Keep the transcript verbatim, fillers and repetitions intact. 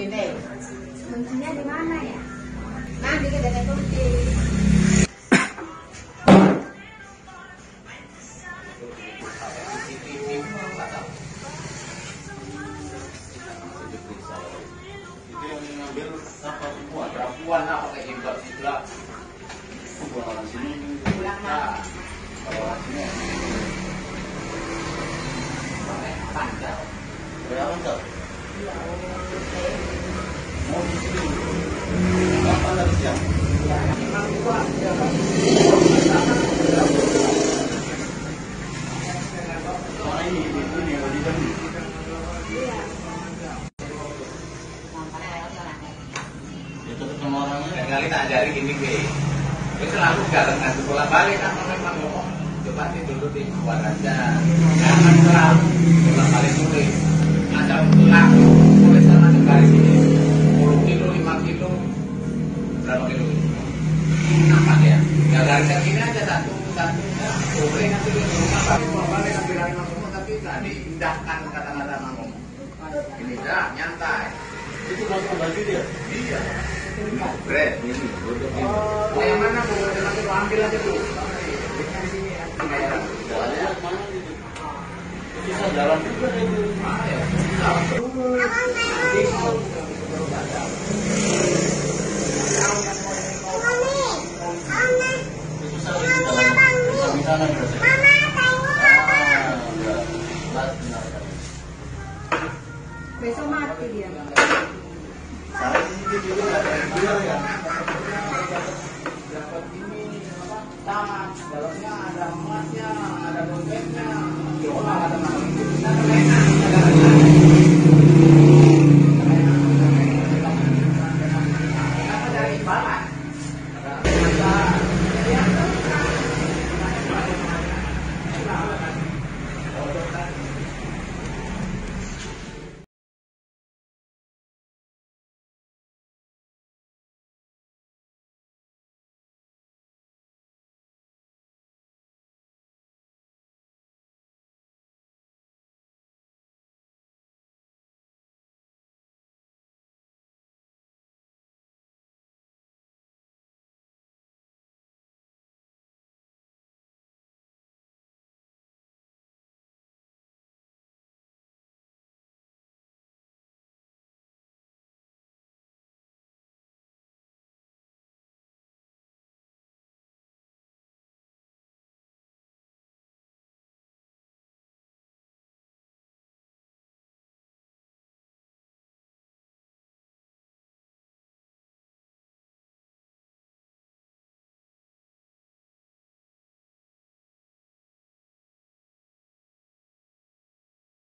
sini. Kuncinya di mana ya? Nanti kita ada kunci. Itu yang ngambil apa semua, perapuan lah pakai jilbab sebelah. Bukan orang sini. Pulang Nah, kalau orang sini. pakai panjang. Berapa tuh? Iya, Mau di sini. Apa dari siang? ya, memang gua ya, Mana ini? Itu nih mau dibeli. iya. Itu ketemu orangnya. Dan kali tak ajarin gini be, itu selalu garangan sekolah balik kan memang ngomong coba dulu di luar aja, jangan selalu sekolah balik nulis, ada pulang nulis sama dari sini, sepuluh kilo, lima kilo, berapa kilo? Apa ya? Ya garisnya gini aja satu satu, boleh nanti di rumah tapi pulang balik ambil dari ngomong tapi nggak diindahkan kata-kata ngomong. Ini dah nyantai. Itu masuk baju dia. Iya. Bre, ini duduk ini. Oh, yang mana bu? Nanti lu ambil aja bu. Di sini ya. Jalannya mana gitu? Bisa jalan juga itu. Ah, ya. Itu saya itu jalan. Bisa di sana berarti. Ah, enggak. Benar benar. Besok mati dia. Saya di sini dulu ada dia ya. Dapat ini apa? Tas, dalamnya ada emasnya, ada dompetnya. Coba ada nama itu. Ada